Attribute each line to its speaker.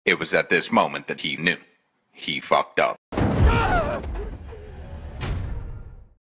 Speaker 1: It was at this moment that he knew. He fucked up.